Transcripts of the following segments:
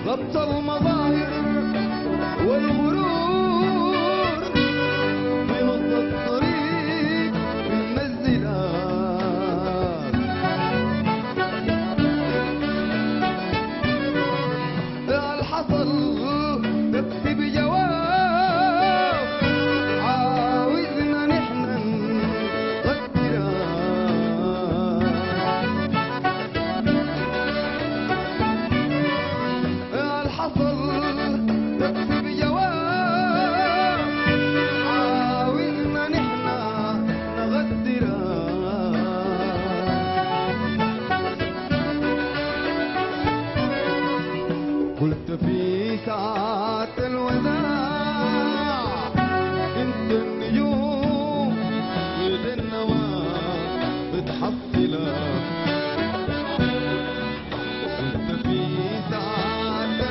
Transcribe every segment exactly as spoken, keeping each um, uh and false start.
ضبط المظاهر والغرور في نص الطريق بننزلك. اللي حصل تكتب جواب عاوزنا نحن نغدرك. حصل تكتب جواب عاوزنا نحنا نغدرك. قلت في ساعات الوداع انت النجوم وده النواه بتحصلك. قلت في ساعات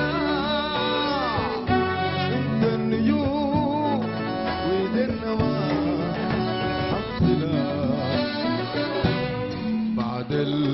بعد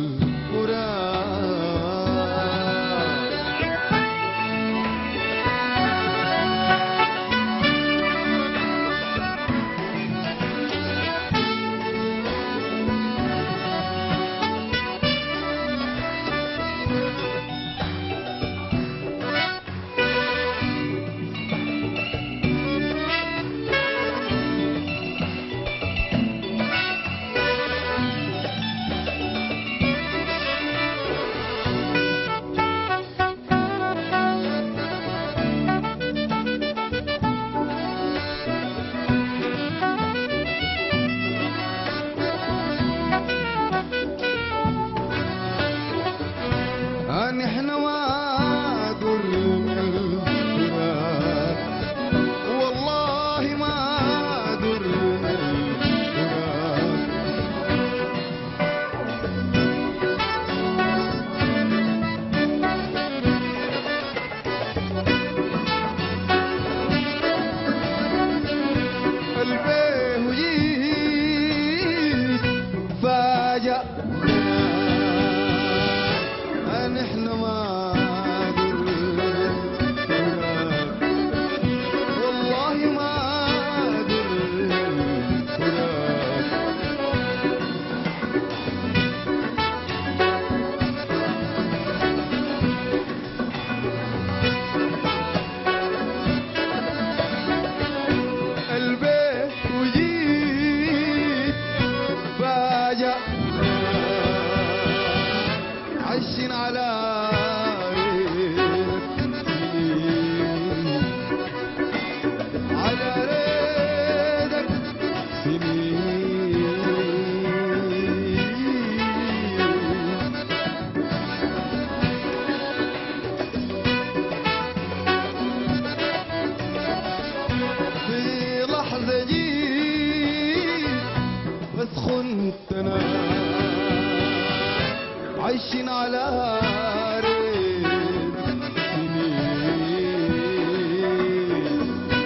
نحن ما درنا الفراق، والله ما درنا الفراق. البيه وجيت فاجأنا نحن ما درنا الفراق، والله ما درنا الفراق. البيت وجيت فاجأنا عشنا على على ريدك سنين. في لحظة جيت بس خنتنا عايشين على ريت سنين.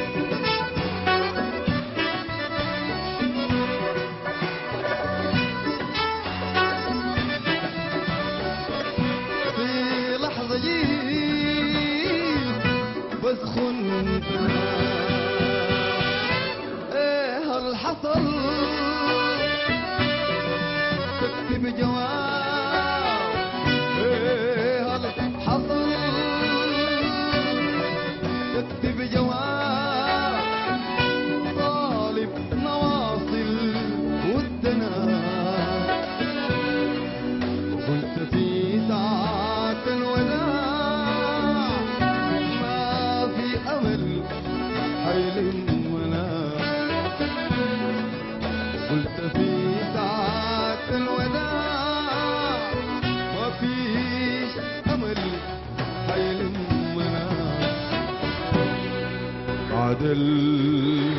في لحظة جيت بس خنتنا ايه اللي حصل تكتب جواب. ايه اللي حصل تكتب جواب طالب نواصل ودنا. قلت في ساعات الوداع ما في امل حيلمنا. قلت في ساعات الوداع ما فيش امل حيلمنا. بعد